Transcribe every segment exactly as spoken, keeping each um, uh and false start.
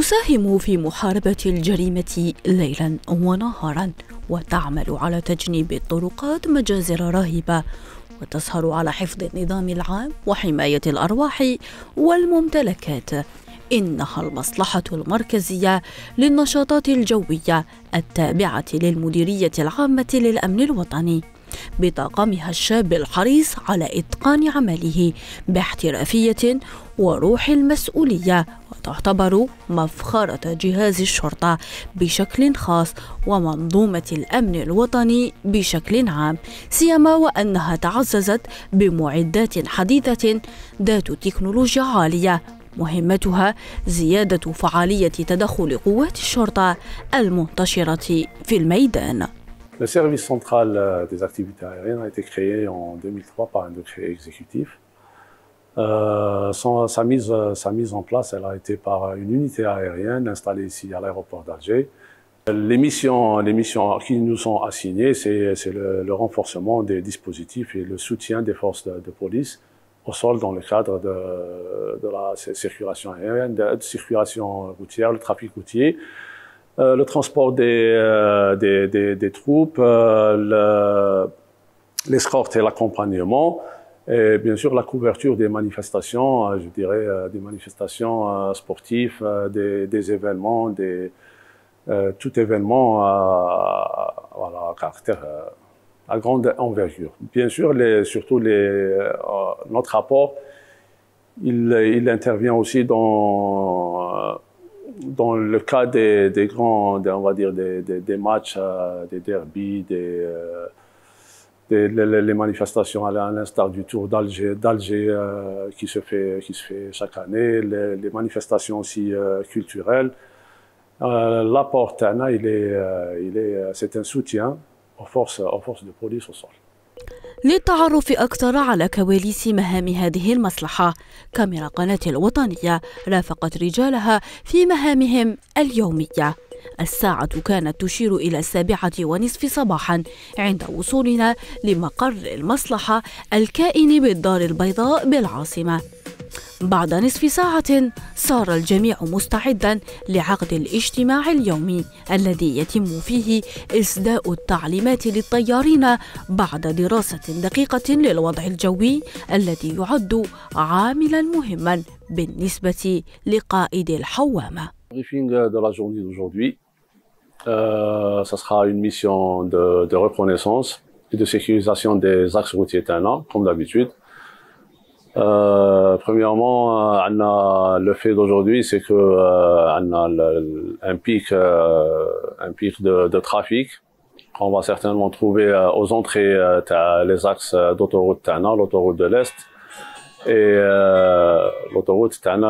تساهم في محاربة الجريمة ليلا ونهارا، وتعمل على تجنيب الطرقات مجازر راهبة، وتسهر على حفظ النظام العام وحماية الأرواح والممتلكات. إنها المصلحة المركزية للنشاطات الجوية التابعة للمديرية العامة للأمن الوطني، بطاقمها الشاب الحريص على إتقان عمله باحترافية وروح المسؤولية، وتعتبر مفخرة جهاز الشرطة بشكل خاص ومنظومة الأمن الوطني بشكل عام، سيما وأنها تعززت بمعدات حديثة ذات تكنولوجيا عالية مهمتها زيادة فعالية تدخل قوات الشرطة المنتشرة في الميدان. Le service central des activités aériennes a été créé en deux mille trois par un décret exécutif. Euh, son, sa, mise, sa mise en place, elle a été par une unité aérienne installée ici à l'aéroport d'Alger. Les missions, les missions qui nous sont assignées, c'est le, le renforcement des dispositifs et le soutien des forces de, de police au sol dans le cadre de, de la circulation aérienne, de la circulation routière, le trafic routier. Euh, le transport des, euh, des, des, des troupes, euh, l'escorte et l'accompagnement, et bien sûr la couverture des manifestations, euh, je dirais euh, des manifestations euh, sportives, euh, des, des événements, des, euh, tout événement euh, voilà, à caractère euh, à grande envergure. Bien sûr, les, surtout les, euh, notre rapport, il, il intervient aussi dans euh, dans le cas des, des grands, des, on va dire des, des, des matchs, euh, des derbies, des, euh, des les, les manifestations à l'instar du Tour d'Alger, d'Alger euh, qui se fait qui se fait chaque année, les, les manifestations aussi euh, culturelles. Euh, L'apport Tana, il est, euh, il est, c'est un soutien aux forces, aux forces de police au sol. للتعرف أكثر على كواليس مهام هذه المصلحة، كاميرا قناة الوطنية رافقت رجالها في مهامهم اليومية. الساعة كانت تشير إلى السابعة ونصف صباحا عند وصولنا لمقر المصلحة الكائن بالدار البيضاء بالعاصمة. بعد نصف ساعة صار الجميع مستعدا لعقد الاجتماع اليومي الذي يتم فيه إسداء التعليمات للطيارين بعد دراسة دقيقة للوضع الجوي الذي يعد عاملا مهما بالنسبة لقائد الحوامة. Briefing de la journée d'aujourd'hui, euh, ça sera une mission de, de reconnaissance et de sécurisation des axes routiers Tana, comme d'habitude. Euh, premièrement, euh, le fait d'aujourd'hui, c'est que euh, on a le, un pic, euh, un pic de, de trafic qu'on va certainement trouver euh, aux entrées euh, les axes d'autoroute Tana, l'autoroute de l'Est et euh, l'autoroute Tana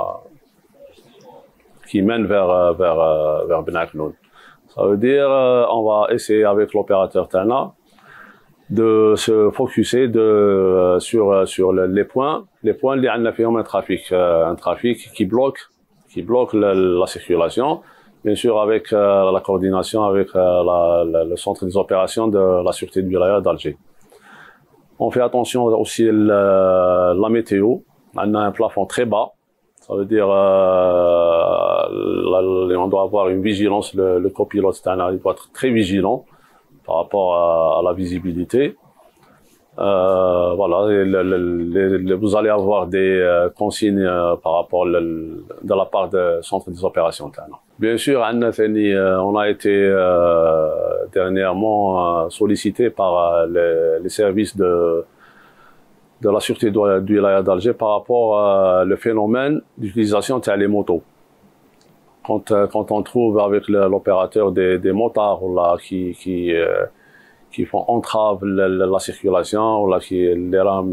qui mène vers vers vers Ben Aknoun. Ça veut dire, euh, on va essayer avec l'opérateur Tana de se focuser de, euh, sur, sur le, les points, les points liés à un trafic, euh, un trafic qui bloque, qui bloque le, la circulation, bien sûr avec euh, la coordination avec euh, la, la, le centre des opérations de la sûreté du wilaya d'Alger. On fait attention aussi à la météo, on a un plafond très bas, ça veut dire euh, la, on doit avoir une vigilance, le, le copilote il doit être très vigilant par rapport à, à la visibilité. Euh, voilà, le, le, le, vous allez avoir des euh, consignes euh, par rapport le, de la part du centre des opérations. Bien sûr, on a été euh, dernièrement euh, sollicité par euh, les, les services de, de la sûreté du wilaya d'Alger par rapport au phénomène d'utilisation des motos. Quand, quand on trouve avec l'opérateur des, des motards là, qui, qui, euh, qui font entrave la, la, la circulation, ou là, qui, les rames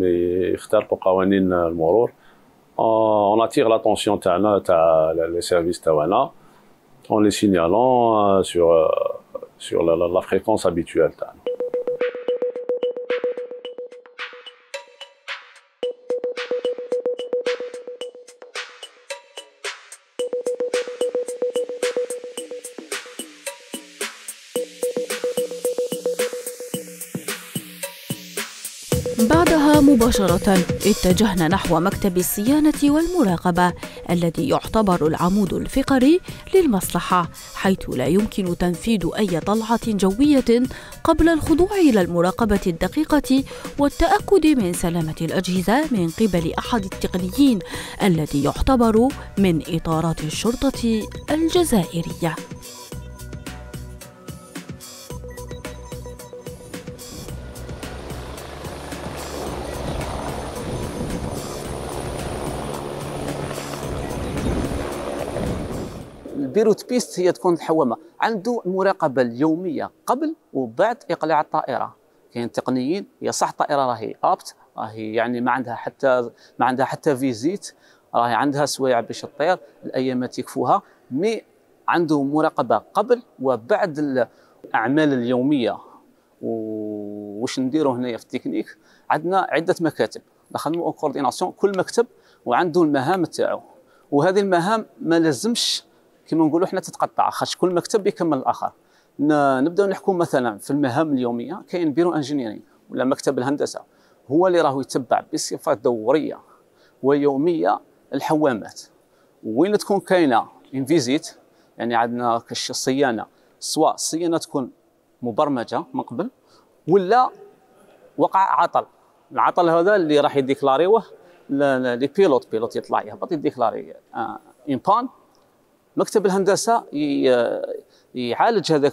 on attire l'attention des services tawana en les signalant euh, sur, euh, sur la, la, la fréquence habituelle. بعدها مباشرة اتجهنا نحو مكتب الصيانة والمراقبة الذي يعتبر العمود الفقري للمصلحة، حيث لا يمكن تنفيذ أي طلعة جوية قبل الخضوع إلى المراقبة الدقيقة والتأكد من سلامة الأجهزة من قبل أحد التقنيين الذي يعتبر من إطارات الشرطة الجزائرية. البيروت بيست هي تكون الحوامه عنده المراقبه اليوميه قبل وبعد اقلاع الطائره. كاين تقنيين هي صح الطائره راهي ابت، راهي يعني ما عندها حتى ما عندها حتى فيزيت، راهي عندها سوايع باش تطير، الايامات يكفوها، مي عنده مراقبه قبل وبعد الاعمال اليوميه. واش نديروا هنايا في التكنيك؟ عندنا عده مكاتب نخدموا كورديناسيون، كل مكتب وعنده المهام تاعو، وهذه المهام ما لازمش كما نقولوا حنا تتقطع، خاطر كل مكتب يكمل الاخر. نبداو نحكوا مثلا في المهام اليوميه، كاين بيرو انجينيرينغ ولا مكتب الهندسه، هو اللي راهو يتبع بصفه دوريه ويوميه الحوامات، وين تكون كاينه ان فيزيت، يعني عندنا كاش الصيانه، سواء الصيانه تكون مبرمجه من قبل ولا وقع عطل. العطل هذا اللي راح يديكلاريوه لي بيلوت بيلوت يطلع يهبط يديكلاري ان بان، مكتب الهندسه يعالج هذاك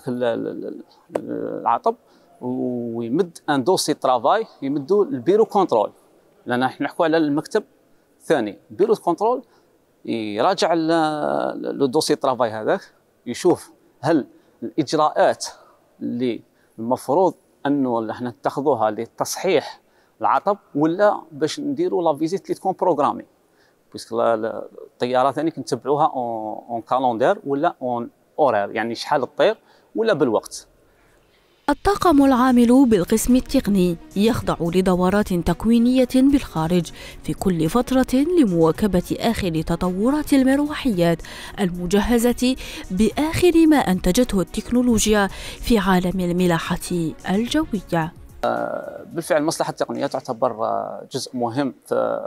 العطب ويمد ان دوسي ترافاي يمدوا البيرو كونترول، لان احنا نحكوا على المكتب الثاني. بيرو كونترول يراجع لو دوسي ترافاي هذاك، يشوف هل الاجراءات اللي المفروض انه احنا نتخذوها لتصحيح العطب ولا باش نديروا لا فيزيت اللي تكون بروغرامي، باسكو الطياره ثاني كنتبعوها اون كالوندير ولا اون اورير، يعني شحال تطير ولا بالوقت. الطاقم العامل بالقسم التقني يخضع لدورات تكوينية بالخارج في كل فترة لمواكبة آخر تطورات المروحيات المجهزة بآخر ما أنتجته التكنولوجيا في عالم الملاحة الجوية. بالفعل المصلحة التقنية تعتبر جزء مهم في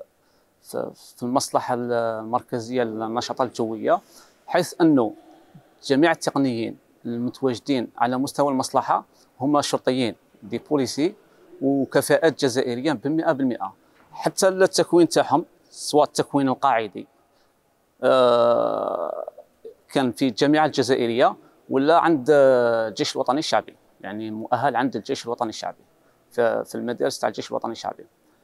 في المصلحة المركزية للنشاطات الجوية، حيث أنه جميع التقنيين المتواجدين على مستوى المصلحة هم شرطيين دي بوليسي وكفاءات جزائرية بمئة بالمئة. حتى التكوين تاعهم سواء التكوين القاعدي كان في الجامعة الجزائرية ولا عند الجيش الوطني الشعبي، يعني مؤهل عند الجيش الوطني الشعبي في المدارس تاع الجيش الوطني الشعبي.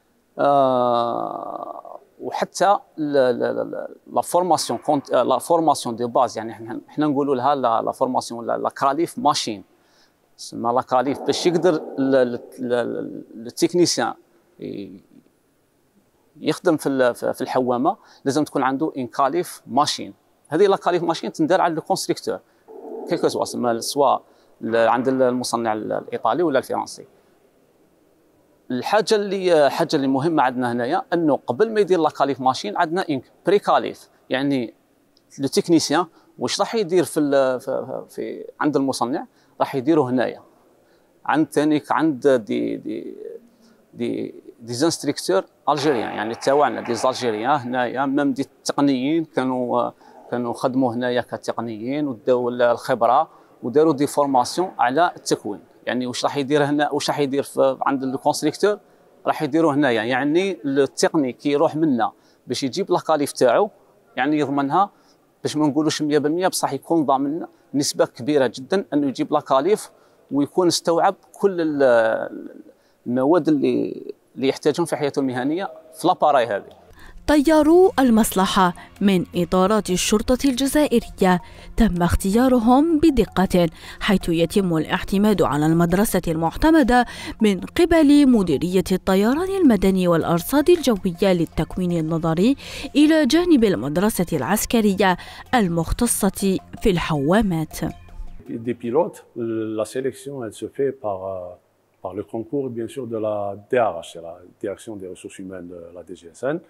وحتى لا فورماسيون لا فورماسيون دي باز، يعني حنا نقولوا لها لا فورماسيون ولا لا كاليف ماشين، تسمى لا كاليف باش يقدر التكنيسيان يخدم في في الحوامه، لازم تكون عنده ان كاليف ماشين. هذه لا كاليف ماشين تندار على الكونستركتور كيلكو سوا، سواء عند المصنع الايطالي ولا الفرنسي. الحاجه اللي حاجه اللي مهمه عندنا هنايا انه قبل ما يدير لا كاليف ماشين عندنا ان بري كاليف، يعني لو تكنيسيان واش راح يدير في, في, في عند المصنع راح يديروا هنايا عند ثاني عند دي دي دي دي زانستركتور الجيريان، يعني تاعنا دي زالجيريان هنايا، ميم دي التقنيين كانوا كانوا خدموا هنايا كتقنيين وداو الخبره وداروا دي فورماسيون على التكوين. يعني واش راح يدير هنا، واش راح يدير عند الكونستركتور راح يديروه هنايا، يعني التقني كي يروح منا باش يجيب لاكاليف تاعو يعني يضمنها، باش ما نقولوش مئة بالمئة بصح يكون ضامن نسبه كبيره جدا انه يجيب لاكاليف ويكون استوعب كل المواد اللي اللي يحتاجهم في حياته المهنيه في لاباراي هذه. طيارو المصلحة من إطارات الشرطة الجزائرية تم اختيارهم بدقة، حيث يتم الاعتماد على المدرسة المعتمدة من قبل مديرية الطيران المدني والأرصاد الجوية للتكوين النظري إلى جانب المدرسة العسكرية المختصة في الحوامات. Des pilotes, la sélection elle se fait par par le concours bien sûr de la D R H, c'est la Direction des ressources humaines de la D G S N.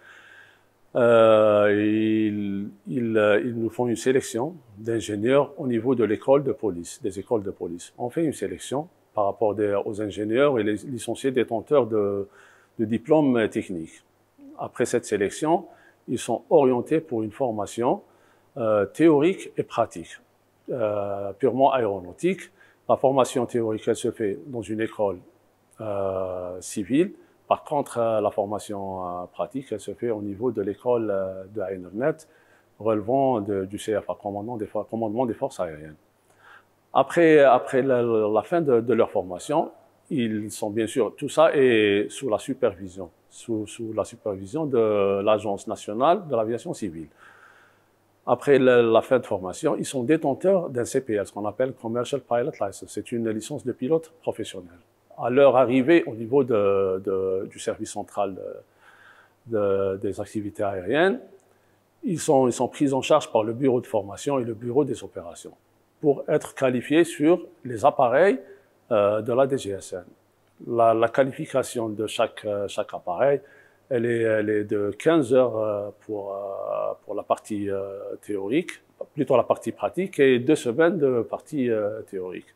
Euh, ils, ils, ils nous font une sélection d'ingénieurs au niveau de l'école de police, des écoles de police. On fait une sélection par rapport des, aux ingénieurs et les licenciés détenteurs de, de diplômes techniques. Après cette sélection, ils sont orientés pour une formation euh, théorique et pratique, euh, purement aéronautique. La formation théorique, elle se fait dans une école euh, civile. Par contre, euh, la formation euh, pratique, elle se fait au niveau de l'école euh, de Aéronet, relevant de, du C F A, commandement des, commandement des forces aériennes. Après, après la, la fin de, de leur formation, ils sont bien sûr, tout ça est sous la supervision, sous, sous la supervision de l'Agence nationale de l'aviation civile. Après la, la fin de formation, ils sont détenteurs d'un C P L, ce qu'on appelle Commercial Pilot License. C'est une licence de pilote professionnel. À leur arrivée au niveau de, de, du service central de, de, des activités aériennes, ils sont, ils sont pris en charge par le bureau de formation et le bureau des opérations pour être qualifiés sur les appareils euh, de la D G S N. La, la qualification de chaque, euh, chaque appareil, elle est, elle est de quinze heures euh, pour, euh, pour la partie euh, théorique, plutôt la partie pratique, et deux semaines de partie euh, théorique.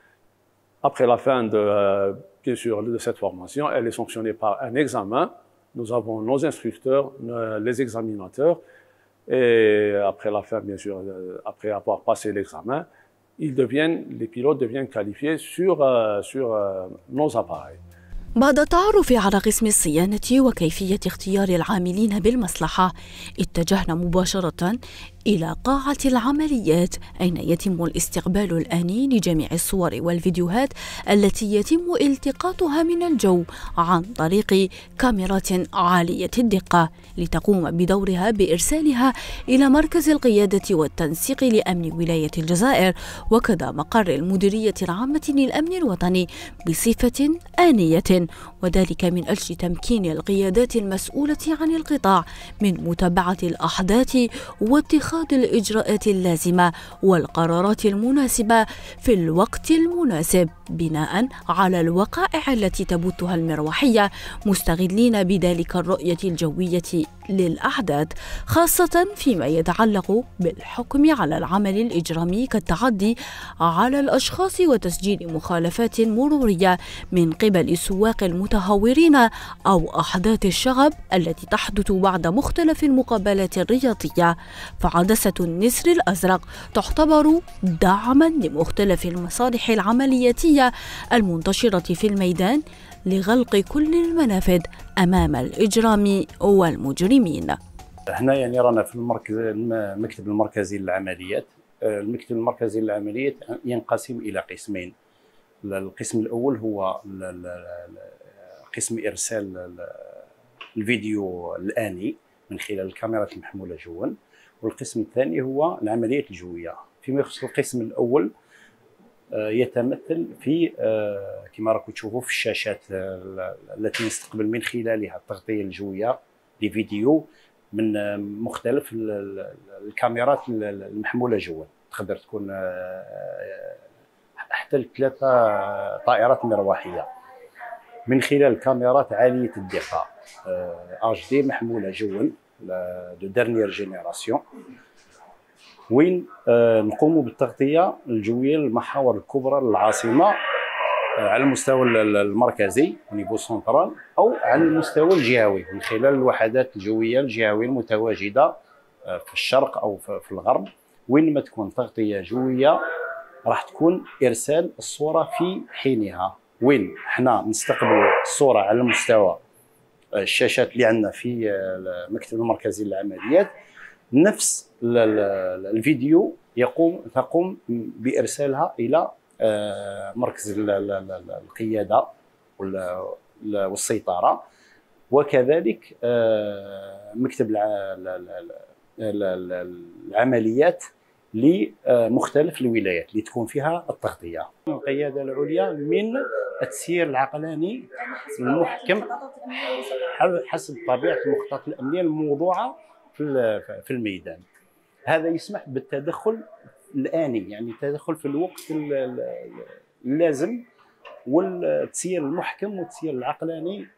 Après la fin de, euh, bien sûr, de cette formation, elle est sanctionnée par un examen. Nous avons nos instructeurs, euh, les examinateurs, et après la fin, bien sûr, euh, après avoir passé l'examen, ils deviennent, les pilotes deviennent qualifiés sur, euh, sur euh, nos appareils. بعد التعرف على قسم الصيانة وكيفية اختيار العاملين بالمصلحة، اتجهنا مباشرة إلى قاعة العمليات أين يتم الاستقبال الآني لجميع الصور والفيديوهات التي يتم التقاطها من الجو عن طريق كاميرات عالية الدقة لتقوم بدورها بإرسالها إلى مركز القيادة والتنسيق لأمن ولاية الجزائر وكذا مقر المديرية العامة للأمن الوطني بصفة آنية، وذلك من أجل تمكين القيادات المسؤولة عن القطاع من متابعة الأحداث واتخاذ الإجراءات اللازمة والقرارات المناسبة في الوقت المناسب بناء على الوقائع التي تبثها المروحية، مستغلين بذلك الرؤية الجوية للأحداث، خاصة فيما يتعلق بالحكم على العمل الإجرامي كالتعدي على الأشخاص وتسجيل مخالفات مرورية من قبل السواق المتهورين أو أحداث الشغب التي تحدث بعد مختلف المقابلات الرياضية. فعدسة النسر الأزرق تعتبر دعما لمختلف المصالح العملياتية المنتشرة في الميدان لغلق كل المنافذ أمام الإجرام والمجرمين. هنا يعني رانا في المركز المكتب المركزي للعمليات. المكتب المركزي للعمليات ينقسم إلى قسمين. القسم الأول هو قسم إرسال الفيديو الآني من خلال الكاميرات المحمولة جوا، والقسم الثاني هو العمليات الجوية. فيما يخص القسم الأول يتمثل في كما راكم تشوفوا في الشاشات التي نستقبل من خلالها التغطية الجوية لفيديو من مختلف الكاميرات المحمولة جوا، تقدر تكون حتى ثلاثة طائرات مروحية من خلال كاميرات عالية الدقة اتش دي محمولة جوا دو ديرنيير جينيراسيون، وين نقوم بالتغطية الجوية للمحاور الكبرى للعاصمة على المستوى المركزي نيفو سنترال أو على المستوى الجهوي من خلال الوحدات الجوية الجهوية المتواجدة في الشرق أو في الغرب. وين ما تكون تغطية جوية راح تكون إرسال الصورة في حينها، وين حنا نستقبل الصورة على مستوى الشاشات اللي عندنا في المكتب المركزي للعمليات، نفس الفيديو يقوم تقوم بإرسالها إلى مركز القيادة والسيطرة، وكذلك مكتب العمليات لمختلف الولايات اللي تكون فيها التغطية. القيادة العليا من التسيير العقلاني المحكم حسب طبيعة المخططات الأمنية الموضوعة في الميدان. هذا يسمح بالتدخل الآني، يعني التدخل في الوقت اللازم والتسيير المحكم والتسيير العقلاني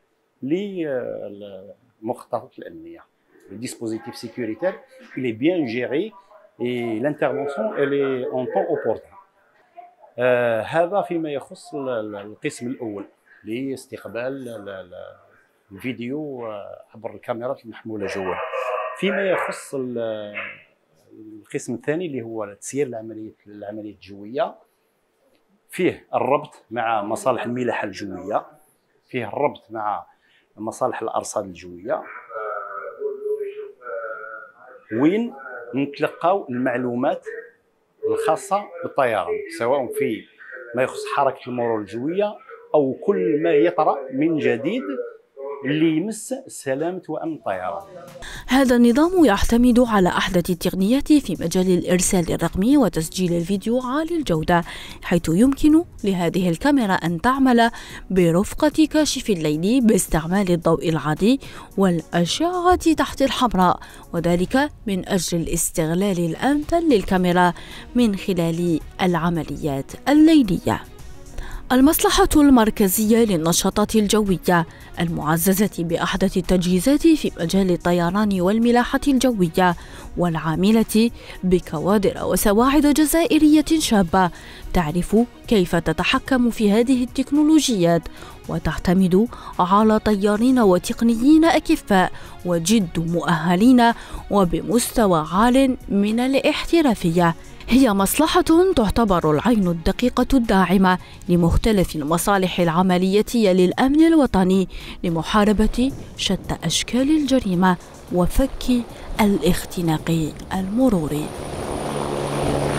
للمخططات الأمنية. Le dispositif sécuritaire, il est bien géré et l'intervention elle est en temps opportun. آه هذا فيما يخص القسم الأول لاستقبال الفيديو عبر الكاميرات المحمولة جوا. فيما يخص القسم الثاني اللي هو تسيير العمليه العمليه الجويه، فيه الربط مع مصالح الملاحه الجويه، فيه الربط مع مصالح الارصاد الجويه، وين نتلقاو المعلومات الخاصه بالطيران، سواء في ما يخص حركه المرور الجويه او كل ما يطرا من جديد اللي يمس سلامة وأمن الطيران. هذا النظام يعتمد على أحدث التقنيات في مجال الإرسال الرقمي وتسجيل الفيديو عالي الجودة، حيث يمكن لهذه الكاميرا أن تعمل برفقة كاشف الليل باستعمال الضوء العادي والأشعة تحت الحمراء، وذلك من أجل الاستغلال الأمثل للكاميرا من خلال العمليات الليلية. المصلحة المركزية للنشاطات الجوية المعززة بأحدث التجهيزات في مجال الطيران والملاحة الجوية، والعاملة بكوادر وسواعد جزائرية شابة تعرف كيف تتحكم في هذه التكنولوجيات، وتعتمد على طيارين وتقنيين أكفاء وجد مؤهلين وبمستوى عال من الاحترافية. هي مصلحة تعتبر العين الدقيقة الداعمة لمختلف المصالح العملية للأمن الوطني لمحاربة شتى أشكال الجريمة وفك الاختناق المروري.